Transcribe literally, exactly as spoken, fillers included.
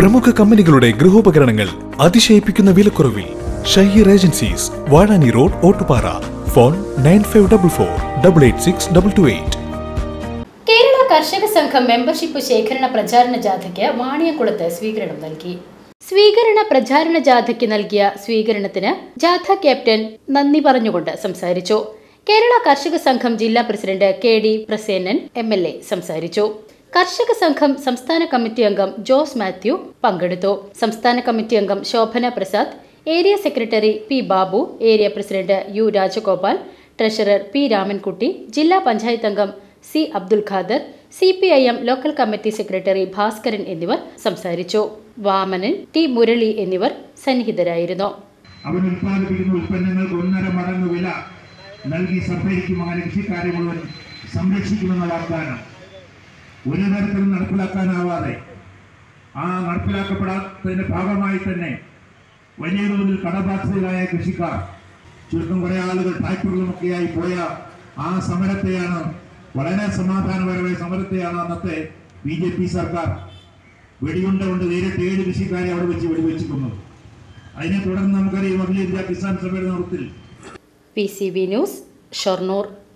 പ്രമുഖ കമ്പനികളുടെ ഗൃഹോപകരണങ്ങൾ അതിശയിപ്പിക്കുന്ന വിലക്കുറവിൽ. Shaheer agencies, Vazhani road, Ottupara. Phone nine five double four double eight six double two eight. Kerala Karshaka Sangham membership ശേഖരണ പ്രചാരണ ജാഥയ്ക്ക് വാണിയംകുളത്ത് സ്വീകരണം നൽകി. സ്വീകരണ പ്രചാരണ ജാഥയ്ക്ക് നൽകിയ സ്വീകരണത്തിന് ജാഥ ക്യാപ്റ്റൻ നന്ദി പറഞ്ഞുകൊണ്ട് സംസാരിച്ചു. കേരള കർഷക സംഘം ജില്ലാ president K D Prasenan M L A സംസാരിച്ചു. കർഷക സംഘം സംസ്ഥാന കമ്മിറ്റി അംഗം ജോസ് മാത്യു പങ്കെടുത്തു. സംസ്ഥാന കമ്മിറ്റി അംഗം Shobhana Prasad, area secretary P Babu, area president U Rajagopal, treasurer P Ramankutty, ജില്ലാ പഞ്ചായത്ത് അംഗം C Abdul Khader, C P I M local committee secretary Bhaskaran എന്നിവർ സംസാരിച്ചു. വാമനൻ, ടി മുരളി എന്നിവർ സന്നിഹിതരായിരുന്നു. അവൻ ഉൽപ്പാദിപ്പിക്കുന്ന ഉൽപ്പന്നങ്ങൾക്ക് ഒന്നര മടങ്ങ് വില നൽകി സബ്സിഡിക്കുമാൻ കൃഷിക്കാരെ മുഴുവൻ സംരക്ഷിക്കുമെന്ന വാഗ്ദാനം ഒരു തരത്തിലും നടപ്പിലാക്കാനാവാതെ ആ നടപ്പിലാക്കപ്പെടാത്തതിന്റെ ഭാഗമായി തന്നെ വലിയ തോതിൽ കടബാധ്യതരായ കൃഷിക്കാർ, ചുരുക്കം കുറെ ആളുകൾ ട്രാക്ടറുകളുമൊക്കെയായി പോയ ആ സമരത്തെയാണ്, വളരെ സമാധാനപരമായ സമരത്തെയാണ് അന്നത്തെ ബി ജെ പി സർക്കാർ വെടിയുണ്ട കൊണ്ട് നേരിട്ട് ഏഴ് കൃഷിക്കാരെ അവിടെ വെച്ച് വെടിവെച്ചിരിക്കുന്നത്. അതിനെ തുടർന്ന് നമുക്കറിയാം അഖിലേന്ത്യാ കിസാൻ സഭയുടെ നേതൃത്വത്തിൽ. P C B news, Shoranur.